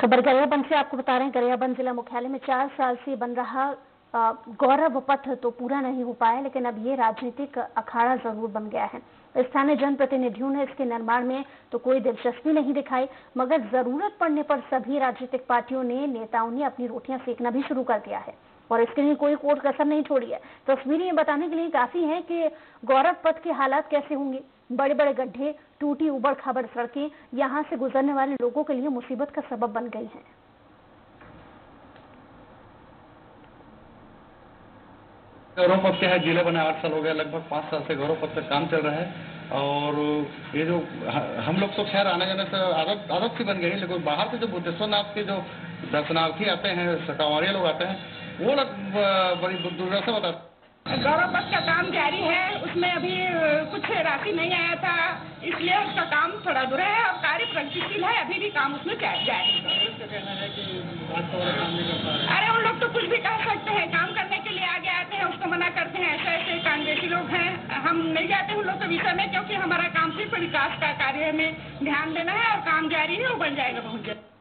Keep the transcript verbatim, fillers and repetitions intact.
खबर गरियाबंद से आपको बता रहे हैं, गरियाबंद जिला मुख्यालय में चार साल से बन रहा गौरव पथ तो पूरा नहीं हो पाया, लेकिन अब ये राजनीतिक अखाड़ा जरूर बन गया है। स्थानीय जनप्रतिनिधियों ने इसके निर्माण में तो कोई दिलचस्पी नहीं दिखाई, मगर जरूरत पड़ने पर सभी राजनीतिक पार्टियों ने नेताओं ने अपनी रोटियां सेकना भी शुरू कर दिया है और इसके लिए कोई कोर कसर नहीं छोड़ी है। तस्वीरें ये बताने के लिए काफी है कि गौरव पथ के हालात कैसे होंगे। बड़े बड़े गड्ढे, टूटी उबड़ खाबड़ सड़कें यहाँ से गुजरने वाले लोगों के लिए मुसीबत का सबब बन गई हैं। गौरव पथ है, जिला बना आठ साल हो गया, लगभग पाँच साल से गौरव पथ का काम चल रहा है। और ये जो हम लोग तो खैर आने जाने से आदत आदत सी बन गई, लेकिन बाहर से जो बुद्धेश्वरनाथ के जो दर्शनार्थी आते हैं, कांवड़िया लोग आते हैं, वो लोग बड़ी दुर्दशा बताते हैं। गौरव पथ का काम जारी है, उसमें अभी कुछ राशि नहीं आया था, इसलिए उसका काम थोड़ा अधूरा है और कार्य प्रगतिशील है, अभी भी काम उसमें जारी है। अरे उन लोग तो कुछ भी कह सकते हैं, काम करने के लिए आगे आते हैं, उसको मना करते हैं। ऐसे ऐसे कांग्रेसी लोग हैं, हम नहीं जाते उन लोग के विषय में, क्योंकि हमारा काम सिर्फ विकास का कार्य में ध्यान देना है और काम जारी है, वो बन जाएगा बहुत जल्द।